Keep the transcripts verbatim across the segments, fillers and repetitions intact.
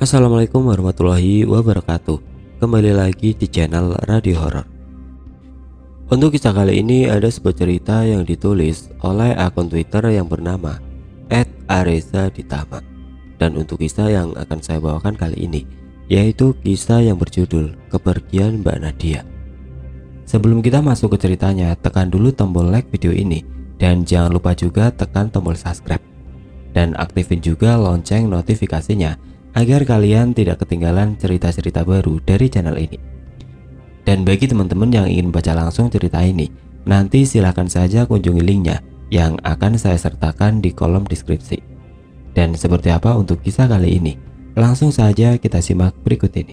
Assalamualaikum warahmatullahi wabarakatuh. Kembali lagi di channel Radio Horor. Untuk kisah kali ini ada sebuah cerita yang ditulis oleh akun Twitter yang bernama et areza ditama. Dan untuk kisah yang akan saya bawakan kali ini yaitu kisah yang berjudul Kepergian Mbak Nadia. Sebelum kita masuk ke ceritanya, tekan dulu tombol like video ini dan jangan lupa juga tekan tombol subscribe dan aktifin juga lonceng notifikasinya agar kalian tidak ketinggalan cerita-cerita baru dari channel ini. Dan bagi teman-teman yang ingin baca langsung cerita ini, nanti silahkan saja kunjungi linknya yang akan saya sertakan di kolom deskripsi. Dan seperti apa untuk kisah kali ini? Langsung saja kita simak berikut ini.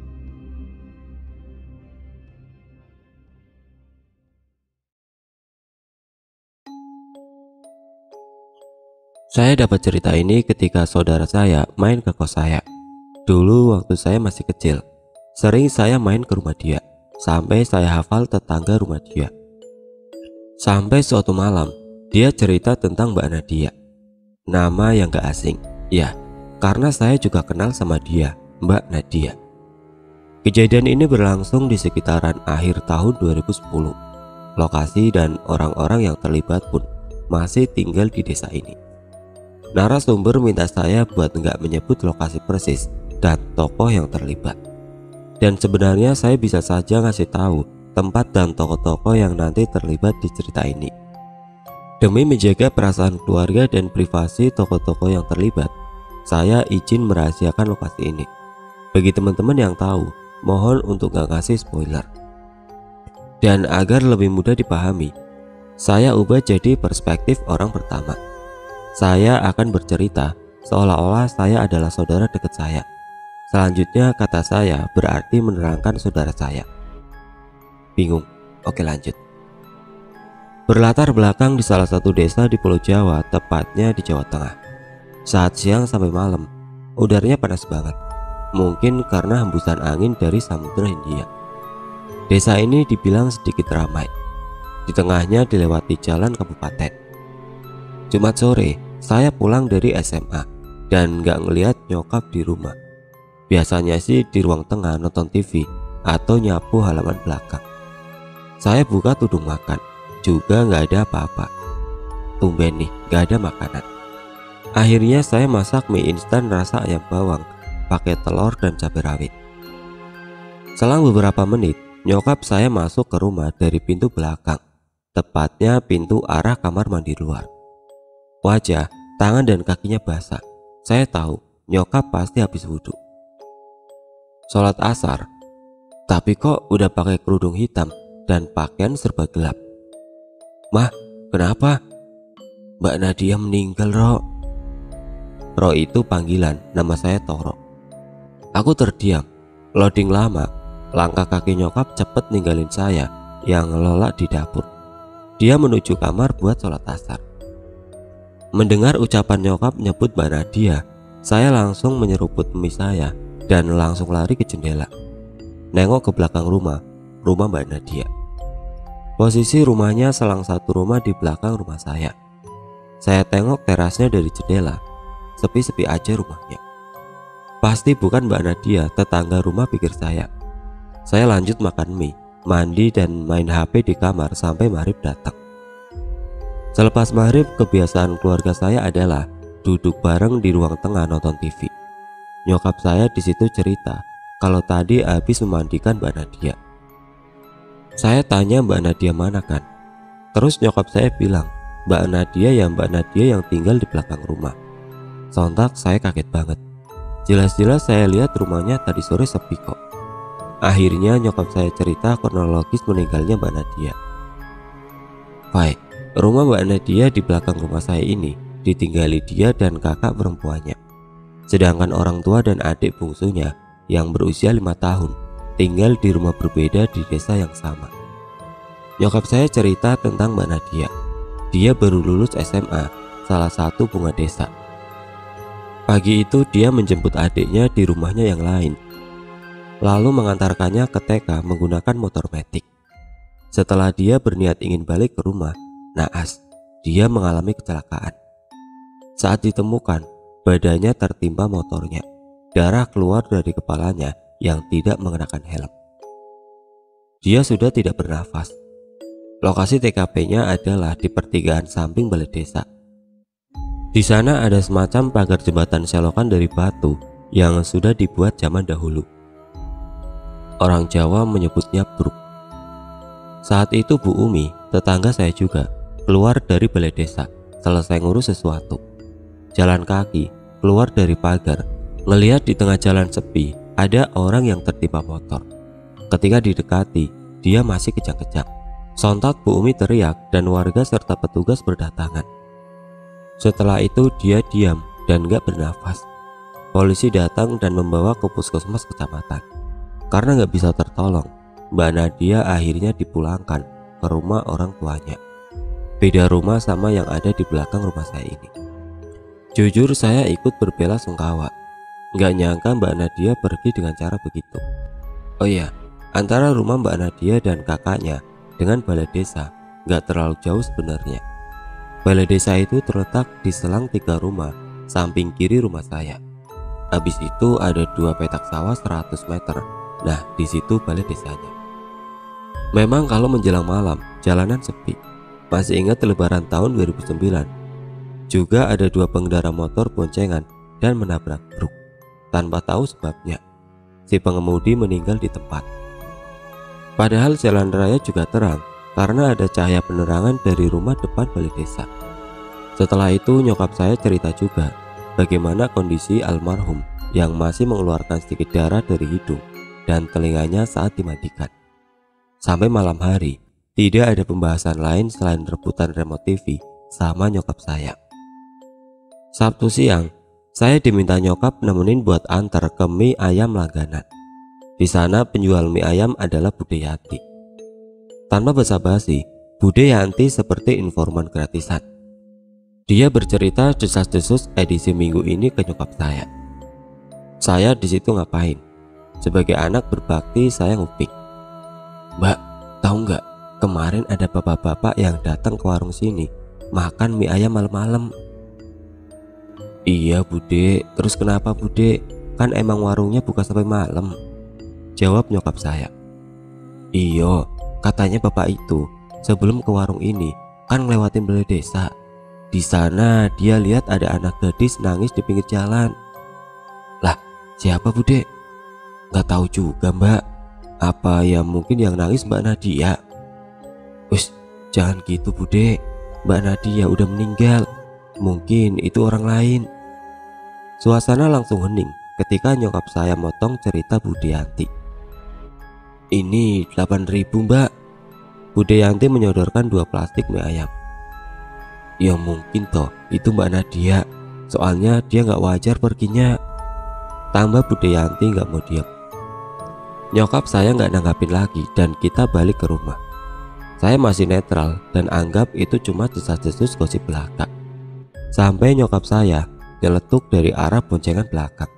Saya dapat cerita ini ketika saudara saya main ke kos saya. Dulu waktu saya masih kecil, sering saya main ke rumah dia, sampai saya hafal tetangga rumah dia. Sampai suatu malam, dia cerita tentang Mbak Nadia. Nama yang gak asing, ya, karena saya juga kenal sama dia, Mbak Nadia. Kejadian ini berlangsung di sekitaran akhir tahun dua ribu sepuluh. Lokasi dan orang-orang yang terlibat pun masih tinggal di desa ini. Narasumber minta saya buat nggak menyebut lokasi persis dan tokoh yang terlibat. Dan sebenarnya saya bisa saja ngasih tahu tempat dan tokoh-tokoh yang nanti terlibat di cerita ini. Demi menjaga perasaan keluarga dan privasi tokoh-tokoh yang terlibat, saya izin merahasiakan lokasi ini. Bagi teman-teman yang tahu, mohon untuk nggak ngasih spoiler. Dan agar lebih mudah dipahami, saya ubah jadi perspektif orang pertama. Saya akan bercerita seolah-olah saya adalah saudara dekat saya. Selanjutnya kata saya berarti menerangkan saudara saya. Bingung? Oke, lanjut. Berlatar belakang di salah satu desa di Pulau Jawa, tepatnya di Jawa Tengah. Saat siang sampai malam, udaranya panas banget. Mungkin karena hembusan angin dari Samudra Hindia. Desa ini dibilang sedikit ramai. Di tengahnya dilewati jalan kabupaten. Jumat sore, saya pulang dari S M A dan gak ngeliat nyokap di rumah. Biasanya sih di ruang tengah nonton T V atau nyapu halaman belakang. Saya buka tudung makan, juga gak ada apa-apa. Tumben nih, gak ada makanan. Akhirnya saya masak mie instan rasa ayam bawang, pakai telur dan cabai rawit. Selang beberapa menit, nyokap saya masuk ke rumah dari pintu belakang, tepatnya pintu arah kamar mandi luar. Wajah, tangan dan kakinya basah. Saya tahu nyokap pasti habis wudhu. Sholat asar, tapi kok udah pakai kerudung hitam dan pakaian serba gelap. Mah, kenapa? Mbak Nadia meninggal, Ro. Ro itu panggilan, nama saya Toro. Aku terdiam, loading lama. Langkah kaki nyokap cepet ninggalin saya yang ngelola di dapur. Dia menuju kamar buat sholat asar. Mendengar ucapan nyokap nyebut Mbak Nadia, saya langsung menyeruput mie saya dan langsung lari ke jendela. Nengok ke belakang rumah, rumah Mbak Nadia. Posisi rumahnya selang satu rumah di belakang rumah saya. Saya tengok terasnya dari jendela, sepi-sepi aja rumahnya. Pasti bukan Mbak Nadia, tetangga rumah pikir saya. Saya lanjut makan mie, mandi dan main H P di kamar sampai maghrib datang. Selepas maghrib, kebiasaan keluarga saya adalah duduk bareng di ruang tengah nonton T V. Nyokap saya di situ cerita kalau tadi habis memandikan Mbak Nadia. Saya tanya Mbak Nadia mana kan? Terus nyokap saya bilang, Mbak Nadia ya Mbak Nadia yang tinggal di belakang rumah. Sontak saya kaget banget. Jelas-jelas saya lihat rumahnya tadi sore sepi kok. Akhirnya nyokap saya cerita kronologis meninggalnya Mbak Nadia. Baik. Rumah Mbak Nadia di belakang rumah saya ini ditinggali dia dan kakak perempuannya. Sedangkan orang tua dan adik bungsunya yang berusia lima tahun tinggal di rumah berbeda di desa yang sama. Nyokap saya cerita tentang Mbak Nadia. Dia baru lulus S M A, salah satu bunga desa. Pagi itu dia menjemput adiknya di rumahnya yang lain, lalu mengantarkannya ke T K menggunakan motor metik. Setelah dia berniat ingin balik ke rumah, naas, dia mengalami kecelakaan. Saat ditemukan, badannya tertimpa motornya darah keluar dari kepalanya yang tidak mengenakan helm. Dia sudah tidak bernafas. Lokasi T K P-nya adalah di pertigaan samping balai desa. Di sana ada semacam pagar jembatan selokan dari batu yang sudah dibuat zaman dahulu. Orang Jawa menyebutnya bruk. Saat itu Bu Umi, tetangga saya juga, keluar dari balai desa selesai ngurus sesuatu. Jalan kaki keluar dari pagar, ngelihat di tengah jalan sepi ada orang yang tertimpa motor. Ketika didekati, dia masih kejang-kejang. Sontak Bu Umi teriak dan warga serta petugas berdatangan. Setelah itu dia diam dan gak bernafas. Polisi datang dan membawa ke puskesmas kecamatan. Karena gak bisa tertolong, Mbak Nadia akhirnya dipulangkan ke rumah orang tuanya. Beda rumah sama yang ada di belakang rumah saya ini. Jujur saya ikut berbela sungkawa. Gak nyangka Mbak Nadia pergi dengan cara begitu. Oh iya, antara rumah Mbak Nadia dan kakaknya dengan balai desa gak terlalu jauh sebenarnya. Balai desa itu terletak di selang tiga rumah samping kiri rumah saya. Habis itu ada dua petak sawah seratus meter. Nah, di situ balai desanya. Memang kalau menjelang malam, jalanan sepi. Masih ingat lebaran tahun dua ribu sembilan. Juga ada dua pengendara motor boncengan dan menabrak truk. Tanpa tahu sebabnya, si pengemudi meninggal di tempat. Padahal jalan raya juga terang karena ada cahaya penerangan dari rumah depan balai desa. Setelah itu nyokap saya cerita juga bagaimana kondisi almarhum yang masih mengeluarkan sedikit darah dari hidung dan telinganya saat dimandikan. Sampai malam hari tidak ada pembahasan lain selain rebutan remote T V sama nyokap saya. Sabtu siang saya diminta nyokap nemenin buat antar ke mie ayam langganan. Di sana penjual mie ayam adalah Bude Yanti. Tanpa basa-basi, Bude Yanti seperti informan gratisan. Dia bercerita desas-desus edisi minggu ini ke nyokap saya. Saya di situ ngapain? Sebagai anak berbakti saya nguping. Mbak, tahu nggak? Kemarin ada bapak-bapak yang datang ke warung sini makan mie ayam malam-malam. Iya Bude, terus kenapa Bude? Kan emang warungnya buka sampai malam, jawab nyokap saya. Iyo, katanya bapak itu sebelum ke warung ini kan ngelewatin balai desa. Di sana dia lihat ada anak gadis nangis di pinggir jalan. Lah, siapa Bude? Gak tahu juga Mbak. Apa ya mungkin yang nangis Mbak Nadia? Us, jangan gitu Bude. Mbak Nadia udah meninggal. Mungkin itu orang lain. Suasana langsung hening ketika nyokap saya motong cerita Bude Yanti. Ini delapan ribu Mbak. Bude Yanti menyodorkan dua plastik mie ayam. Ya mungkin toh itu Mbak Nadia. Soalnya dia gak wajar perginya. Tambah Bude Yanti gak mau diam. Nyokap saya gak nanggapin lagi dan kita balik ke rumah. Saya masih netral dan anggap itu cuma desas-desus gosip belaka. Sampai nyokap saya nyeletuk dari arah boncengan belakang.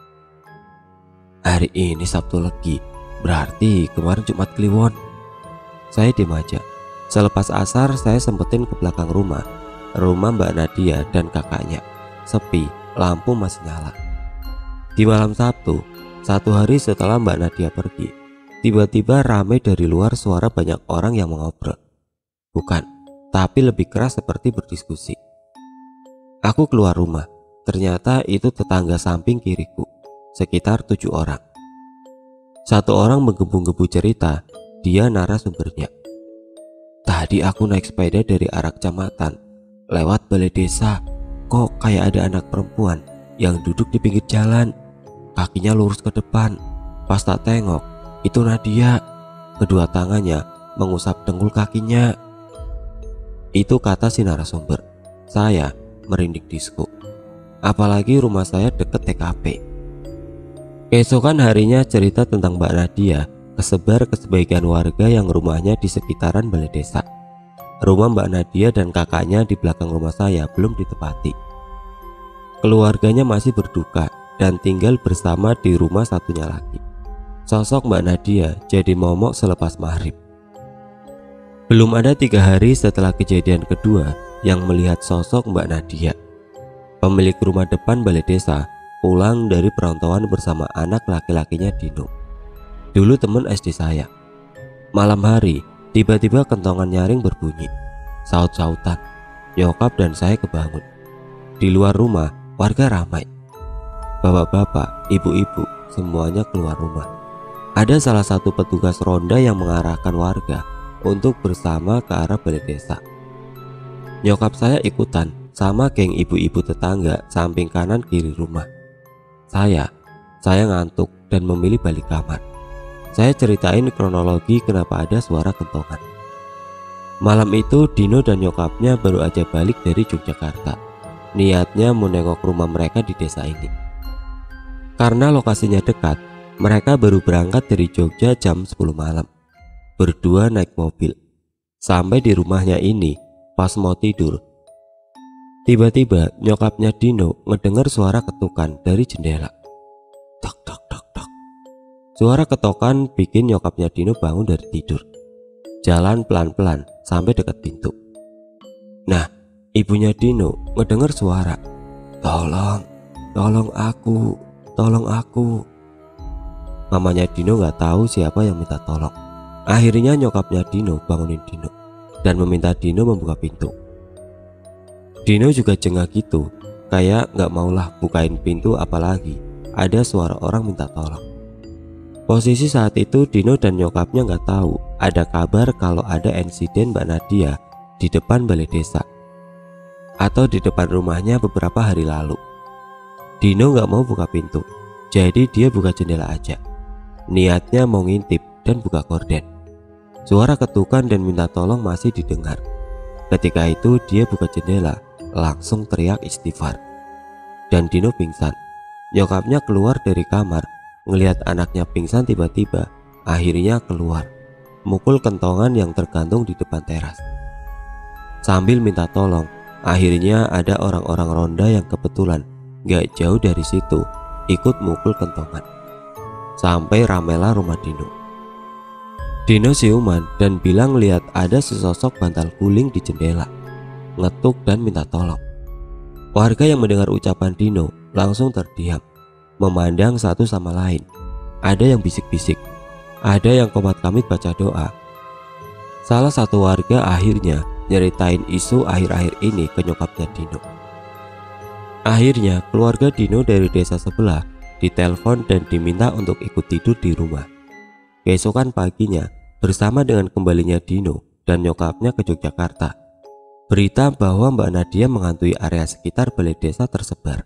Hari ini Sabtu Legi, berarti kemarin Jumat Kliwon. Saya diam aja. Selepas asar saya sempetin ke belakang rumah. Rumah Mbak Nadia dan kakaknya. Sepi, lampu masih nyala. Di malam Sabtu, satu hari setelah Mbak Nadia pergi, tiba-tiba ramai dari luar suara banyak orang yang mengobrol. Bukan, tapi lebih keras seperti berdiskusi. Aku keluar rumah, ternyata itu tetangga samping kiriku, sekitar tujuh orang. Satu orang menggebu-gebu cerita, dia narasumbernya. Tadi aku naik sepeda dari arah kecamatan, lewat balai desa, kok kayak ada anak perempuan yang duduk di pinggir jalan, kakinya lurus ke depan. Pas tak tengok, itu Nadia, kedua tangannya mengusap dengkul kakinya. Itu kata si narasumber. Saya merinding disco. Apalagi rumah saya deket T K P. Keesokan harinya cerita tentang Mbak Nadia kesebar ke sebagian warga yang rumahnya di sekitaran balai desa. Rumah Mbak Nadia dan kakaknya di belakang rumah saya belum ditempati. Keluarganya masih berduka dan tinggal bersama di rumah satunya lagi. Sosok Mbak Nadia jadi momok selepas maghrib. Belum ada tiga hari setelah kejadian kedua yang melihat sosok Mbak Nadia. Pemilik rumah depan balai desa pulang dari perantauan bersama anak laki-lakinya Dino. Dulu teman S D saya. Malam hari, tiba-tiba kentongan nyaring berbunyi. Saut-sautan. Nyokap dan saya kebangun. Di luar rumah, warga ramai. Bapak-bapak, ibu-ibu, semuanya keluar rumah. Ada salah satu petugas ronda yang mengarahkan warga untuk bersama ke arah balai desa. Nyokap saya ikutan sama geng ibu-ibu tetangga samping kanan kiri rumah. Saya, saya ngantuk dan memilih balik kamar. Saya ceritain kronologi kenapa ada suara kentongan. Malam itu Dino dan nyokapnya baru aja balik dari Yogyakarta. Niatnya mau nengok rumah mereka di desa ini. Karena lokasinya dekat, mereka baru berangkat dari Jogja jam sepuluh malam. Berdua naik mobil. Sampai di rumahnya ini, pas mau tidur, tiba-tiba nyokapnya Dino ngedengar suara ketukan dari jendela. Tok tok tok tok. Suara ketokan bikin nyokapnya Dino bangun dari tidur. Jalan pelan-pelan sampai dekat pintu. Nah, ibunya Dino ngedengar suara, "Tolong, tolong aku, tolong aku." Mamanya Dino gak tahu siapa yang minta tolong. Akhirnya nyokapnya Dino bangunin Dino dan meminta Dino membuka pintu. Dino juga jengah gitu, kayak gak maulah bukain pintu apalagi ada suara orang minta tolong. Posisi saat itu Dino dan nyokapnya gak tahu ada kabar kalau ada insiden Mbak Nadia di depan balai desa atau di depan rumahnya beberapa hari lalu. Dino gak mau buka pintu, jadi dia buka jendela aja. Niatnya mau ngintip dan buka gorden. Suara ketukan dan minta tolong masih didengar. Ketika itu dia buka jendela, langsung teriak istighfar. Dan Dino pingsan. Nyokapnya keluar dari kamar, ngelihat anaknya pingsan tiba-tiba, akhirnya keluar, mukul kentongan yang tergantung di depan teras. Sambil minta tolong, akhirnya ada orang-orang ronda yang kebetulan gak jauh dari situ ikut mukul kentongan. Sampai ramelah rumah Dino. Dino siuman dan bilang lihat ada sesosok bantal guling di jendela, ngetuk dan minta tolong. Warga yang mendengar ucapan Dino langsung terdiam, memandang satu sama lain. Ada yang bisik-bisik, ada yang komat-kamit baca doa. Salah satu warga akhirnya nyeritain isu akhir-akhir ini ke nyokapnya Dino. Akhirnya keluarga Dino dari desa sebelah ditelepon dan diminta untuk ikut tidur di rumah. Keesokan paginya, bersama dengan kembalinya Dino dan nyokapnya ke Yogyakarta, berita bahwa Mbak Nadia menghantui area sekitar balai desa tersebar.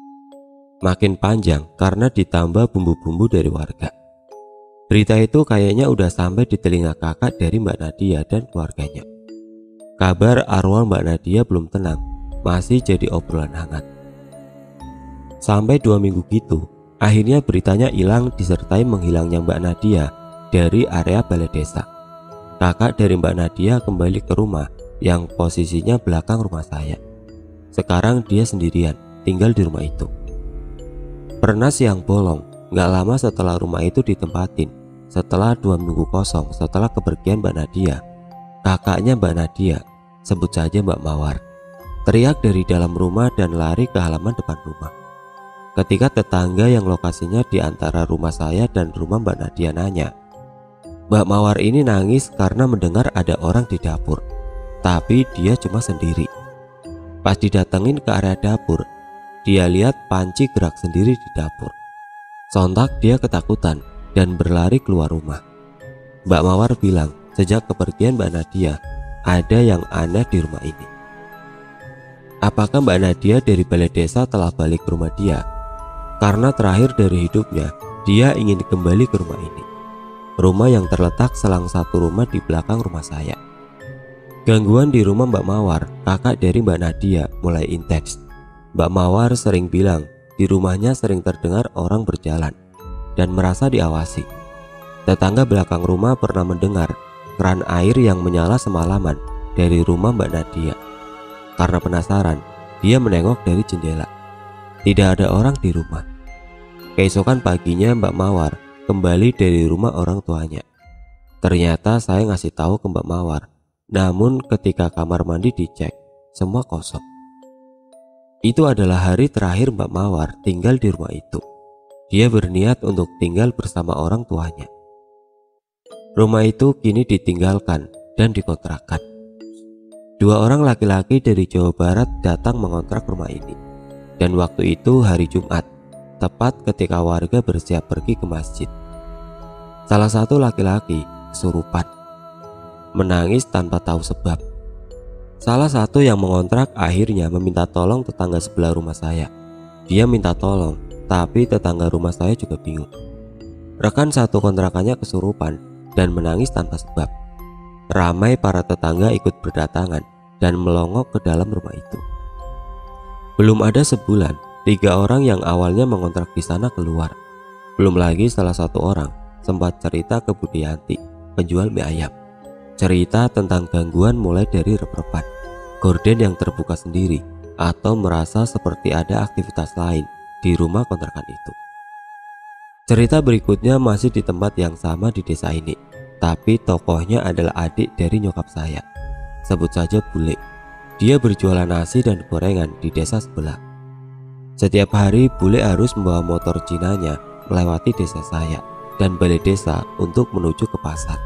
Makin panjang karena ditambah bumbu-bumbu dari warga. Berita itu kayaknya udah sampai di telinga kakak dari Mbak Nadia dan keluarganya. Kabar arwah Mbak Nadia belum tenang, masih jadi obrolan hangat. Sampai dua minggu gitu, akhirnya beritanya hilang disertai menghilangnya Mbak Nadia dari area balai desa. Kakak dari Mbak Nadia kembali ke rumah yang posisinya belakang rumah saya. Sekarang dia sendirian tinggal di rumah itu. Pernah siang bolong, gak lama setelah rumah itu ditempatin, setelah dua minggu kosong setelah kepergian Mbak Nadia, kakaknya Mbak Nadia, sebut saja Mbak Mawar, teriak dari dalam rumah dan lari ke halaman depan rumah. Ketika tetangga yang lokasinya di antara rumah saya dan rumah Mbak Nadia nanya, Mbak Mawar ini nangis karena mendengar ada orang di dapur, tapi dia cuma sendiri. Pas didatengin ke area dapur, dia lihat panci gerak sendiri di dapur. Sontak dia ketakutan dan berlari keluar rumah. Mbak Mawar bilang sejak kepergian Mbak Nadia ada yang aneh di rumah ini. Apakah Mbak Nadia dari balai desa telah balik ke rumah dia? Karena terakhir dari hidupnya, dia ingin kembali ke rumah ini. Rumah yang terletak selang satu rumah di belakang rumah saya. Gangguan di rumah Mbak Mawar, kakak dari Mbak Nadia, mulai intens. Mbak Mawar sering bilang di rumahnya sering terdengar orang berjalan dan merasa diawasi. Tetangga belakang rumah pernah mendengar keran air yang menyala semalaman dari rumah Mbak Nadia. Karena penasaran, dia menengok dari jendela. Tidak ada orang di rumah. Keesokan paginya Mbak Mawar kembali dari rumah orang tuanya. Ternyata saya ngasih tahu ke Mbak Mawar, namun ketika kamar mandi dicek, semua kosong. Itu adalah hari terakhir Mbak Mawar tinggal di rumah itu. Dia berniat untuk tinggal bersama orang tuanya. Rumah itu kini ditinggalkan dan dikontrakkan. Dua orang laki-laki dari Jawa Barat datang mengontrak rumah ini. Dan waktu itu hari Jumat, tepat ketika warga bersiap pergi ke masjid. Salah satu laki-laki kesurupan, menangis tanpa tahu sebab. Salah satu yang mengontrak akhirnya meminta tolong tetangga sebelah rumah saya. Dia minta tolong, tapi tetangga rumah saya juga bingung. Rekan satu kontrakannya kesurupan dan menangis tanpa sebab. Ramai para tetangga ikut berdatangan dan melongok ke dalam rumah itu. Belum ada sebulan, tiga orang yang awalnya mengontrak di sana keluar. Belum lagi salah satu orang sempat cerita ke Budianti, penjual mie ayam. Cerita tentang gangguan mulai dari rep-repan, gorden yang terbuka sendiri, atau merasa seperti ada aktivitas lain di rumah kontrakan itu. Cerita berikutnya masih di tempat yang sama di desa ini, tapi tokohnya adalah adik dari nyokap saya. Sebut saja Bule. Dia berjualan nasi dan gorengan di desa sebelah. Setiap hari Bule harus membawa motor Cinanya melewati desa saya dan balai desa untuk menuju ke pasar.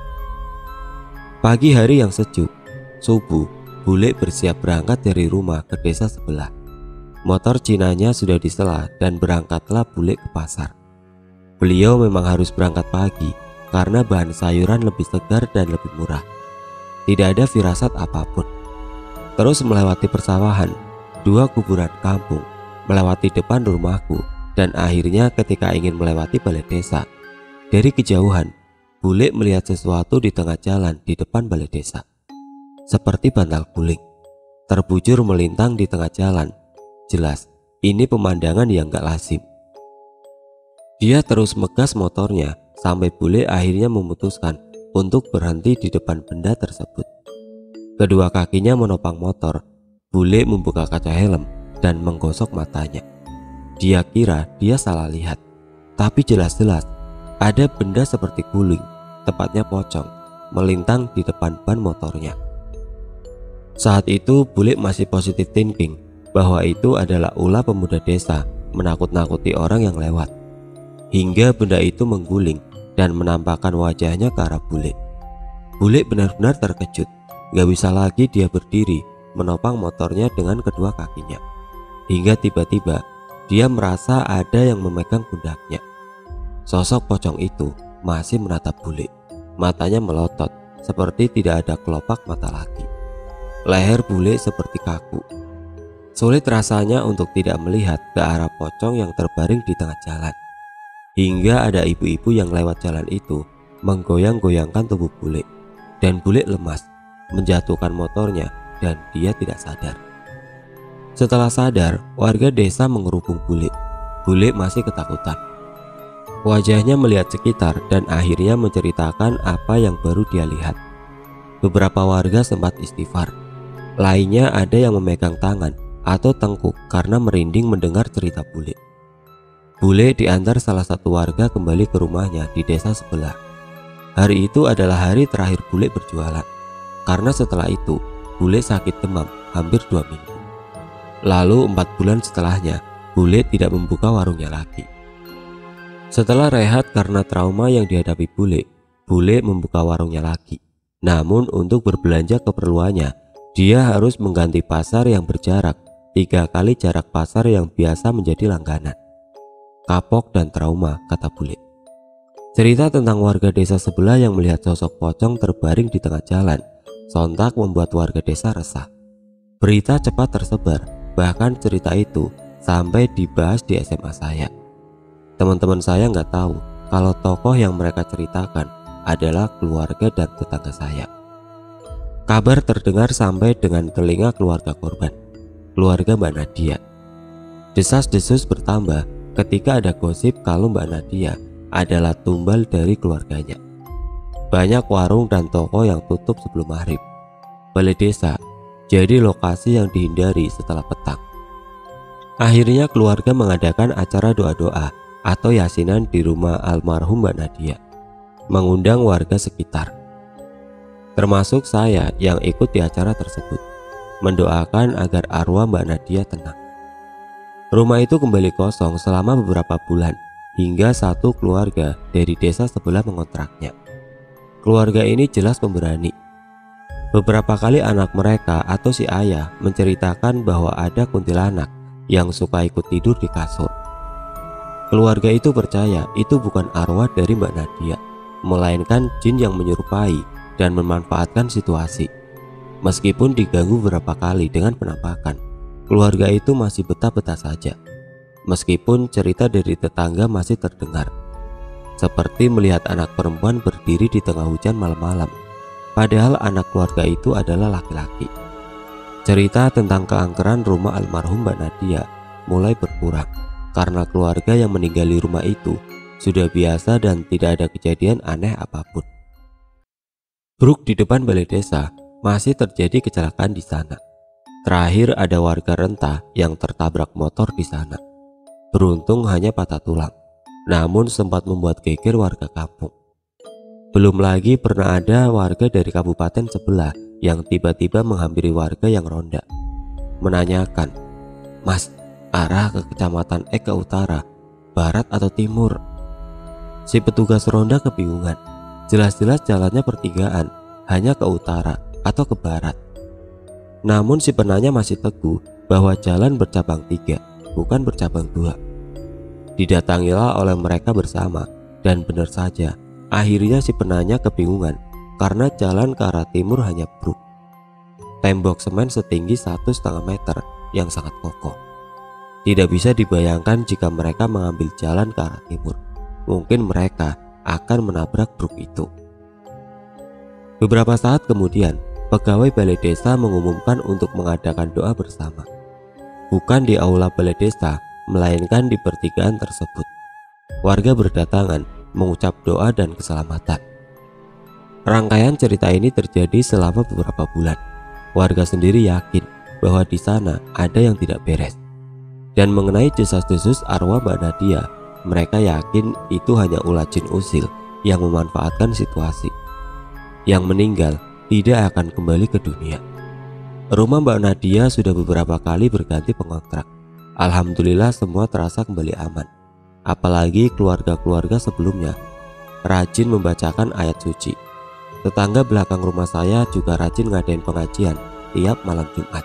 Pagi hari yang sejuk, subuh, Bule bersiap berangkat dari rumah ke desa sebelah. Motor Cinanya sudah disela dan berangkatlah Bule ke pasar. Beliau memang harus berangkat pagi karena bahan sayuran lebih segar dan lebih murah. Tidak ada firasat apapun. Terus melewati persawahan, dua kuburan kampung, melewati depan rumahku, dan akhirnya ketika ingin melewati balai desa. Dari kejauhan, Bule melihat sesuatu di tengah jalan di depan balai desa. Seperti bantal guling, terbujur melintang di tengah jalan. Jelas, ini pemandangan yang gak lazim. Dia terus megas motornya sampai Bule akhirnya memutuskan untuk berhenti di depan benda tersebut. Kedua kakinya menopang motor. Bule membuka kaca helm dan menggosok matanya. Dia kira dia salah lihat, tapi jelas-jelas ada benda seperti guling, tepatnya pocong, melintang di depan ban motornya. Saat itu Bule masih positive thinking bahwa itu adalah ulah pemuda desa menakut-nakuti orang yang lewat. Hingga benda itu mengguling dan menampakkan wajahnya ke arah Bule. Bule benar-benar terkejut. Gak bisa lagi dia berdiri menopang motornya dengan kedua kakinya. Hingga tiba-tiba dia merasa ada yang memegang pundaknya. Sosok pocong itu masih menatap Bule. Matanya melotot seperti tidak ada kelopak mata lagi. Leher Bule seperti kaku. Sulit rasanya untuk tidak melihat ke arah pocong yang terbaring di tengah jalan. Hingga ada ibu-ibu yang lewat jalan itu menggoyang-goyangkan tubuh Bule. Dan Bule lemas, menjatuhkan motornya dan dia tidak sadar. Setelah sadar, warga desa mengerubung Bule. Bule masih ketakutan. Wajahnya melihat sekitar dan akhirnya menceritakan apa yang baru dia lihat. Beberapa warga sempat istighfar. Lainnya ada yang memegang tangan atau tengkuk karena merinding mendengar cerita Bule. Bule diantar salah satu warga kembali ke rumahnya di desa sebelah. Hari itu adalah hari terakhir Bule berjualan. Karena setelah itu, Bule sakit demam hampir dua minggu. Lalu empat bulan setelahnya, Bule tidak membuka warungnya lagi. Setelah rehat karena trauma yang dihadapi Bule, Bule membuka warungnya lagi. Namun untuk berbelanja keperluannya, dia harus mengganti pasar yang berjarak tiga kali jarak pasar yang biasa menjadi langganan. Kapok dan trauma, kata Bule. Cerita tentang warga desa sebelah yang melihat sosok pocong terbaring di tengah jalan sontak membuat warga desa resah. Berita cepat tersebar, bahkan cerita itu sampai dibahas di S M A saya. Teman-teman saya nggak tahu kalau tokoh yang mereka ceritakan adalah keluarga dan tetangga saya. Kabar terdengar sampai dengan telinga keluarga korban, keluarga Mbak Nadia. Desas-desus bertambah ketika ada gosip kalau Mbak Nadia adalah tumbal dari keluarganya. Banyak warung dan toko yang tutup sebelum maghrib. Balai desa jadi lokasi yang dihindari setelah petang. Akhirnya keluarga mengadakan acara doa-doa atau yasinan di rumah almarhum Mbak Nadia, mengundang warga sekitar. Termasuk saya yang ikut di acara tersebut, mendoakan agar arwah Mbak Nadia tenang. Rumah itu kembali kosong selama beberapa bulan hingga satu keluarga dari desa sebelah mengontraknya. Keluarga ini jelas pemberani. Beberapa kali anak mereka atau si ayah menceritakan bahwa ada kuntilanak yang suka ikut tidur di kasur. Keluarga itu percaya itu bukan arwah dari Mbak Nadia, melainkan jin yang menyerupai dan memanfaatkan situasi. Meskipun diganggu beberapa kali dengan penampakan, keluarga itu masih betah-betah saja. Meskipun cerita dari tetangga masih terdengar, seperti melihat anak perempuan berdiri di tengah hujan malam-malam, padahal anak keluarga itu adalah laki-laki. Cerita tentang keangkeran rumah almarhum Mbak Nadia mulai berkurang karena keluarga yang meninggali rumah itu sudah biasa dan tidak ada kejadian aneh apapun. Bruk di depan balai desa masih terjadi kecelakaan di sana. Terakhir ada warga renta yang tertabrak motor di sana. Beruntung hanya patah tulang, namun sempat membuat geger warga kampung. Belum lagi pernah ada warga dari kabupaten sebelah yang tiba-tiba menghampiri warga yang ronda, menanyakan, "Mas, arah ke kecamatan X ke utara, barat atau timur?" Si petugas ronda kebingungan. Jelas-jelas jalannya pertigaan, hanya ke utara atau ke barat. Namun si penanya masih teguh bahwa jalan bercabang tiga, bukan bercabang dua. Didatangilah oleh mereka bersama, dan benar saja, akhirnya si penanya kebingungan karena jalan ke arah timur hanya bruk. Tembok semen setinggi satu setengah meter yang sangat kokoh. Tidak bisa dibayangkan jika mereka mengambil jalan ke arah timur. Mungkin mereka akan menabrak bruk itu. Beberapa saat kemudian, pegawai balai desa mengumumkan untuk mengadakan doa bersama. Bukan di aula balai desa, melainkan di pertigaan tersebut. Warga berdatangan mengucap doa dan keselamatan. Rangkaian cerita ini terjadi selama beberapa bulan. Warga sendiri yakin bahwa di sana ada yang tidak beres. Dan mengenai desas-desus arwah Mbak Nadia, mereka yakin itu hanya ulah jin usil yang memanfaatkan situasi. Yang meninggal tidak akan kembali ke dunia. Rumah Mbak Nadia sudah beberapa kali berganti pengontrak. Alhamdulillah semua terasa kembali aman. Apalagi keluarga-keluarga sebelumnya rajin membacakan ayat suci. Tetangga belakang rumah saya juga rajin ngadain pengajian tiap malam Jumat.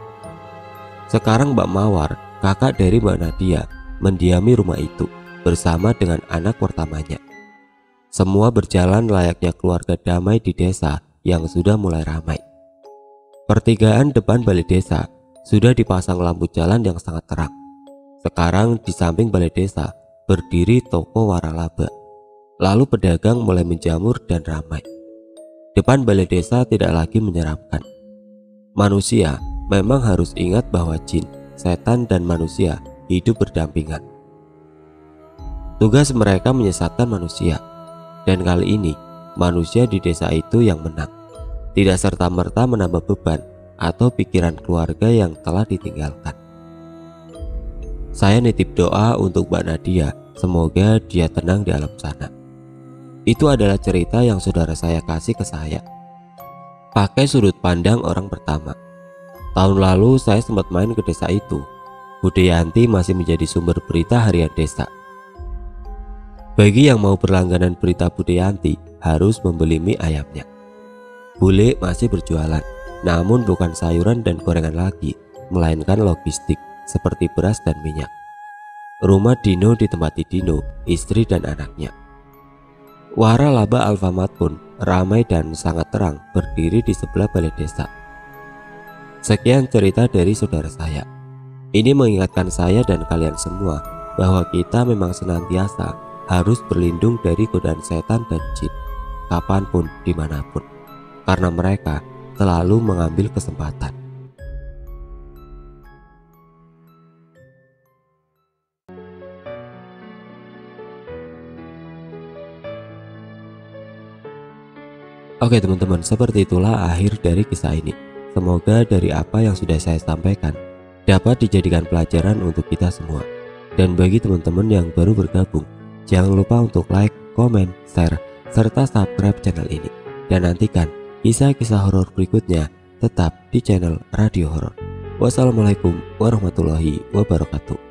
Sekarang Mbak Mawar, kakak dari Mbak Nadia, mendiami rumah itu bersama dengan anak pertamanya. Semua berjalan layaknya keluarga damai di desa yang sudah mulai ramai. Pertigaan depan balai desa sudah dipasang lampu jalan yang sangat terang. Sekarang di samping balai desa berdiri toko waralaba. Lalu pedagang mulai menjamur dan ramai. Depan balai desa tidak lagi menyeramkan. Manusia memang harus ingat bahwa jin, setan dan manusia hidup berdampingan. Tugas mereka menyesatkan manusia. Dan kali ini manusia di desa itu yang menang. Tidak serta-merta menambah beban atau pikiran keluarga yang telah ditinggalkan. Saya nitip doa untuk Mbak Nadia, semoga dia tenang di alam sana. Itu adalah cerita yang saudara saya kasih ke saya. Pakai sudut pandang orang pertama. Tahun lalu saya sempat main ke desa itu. Budayanti masih menjadi sumber berita harian desa. Bagi yang mau berlangganan berita Budayanti harus membeli mie ayamnya. Bule masih berjualan, namun bukan sayuran dan gorengan lagi, melainkan logistik seperti beras dan minyak. Rumah Dino ditempati Dino, istri dan anaknya. Waralaba Alfamart pun ramai dan sangat terang berdiri di sebelah balai desa. Sekian cerita dari saudara saya. Ini mengingatkan saya dan kalian semua bahwa kita memang senantiasa harus berlindung dari godaan setan dan jin, kapanpun, dimanapun, karena mereka selalu mengambil kesempatan. Oke teman-teman, seperti itulah akhir dari kisah ini. Semoga dari apa yang sudah saya sampaikan dapat dijadikan pelajaran untuk kita semua. Dan bagi teman-teman yang baru bergabung, jangan lupa untuk like, komen, share, serta subscribe channel ini. Dan nantikan kisah-kisah horor berikutnya tetap di channel Radio Horor. Wassalamualaikum warahmatullahi wabarakatuh.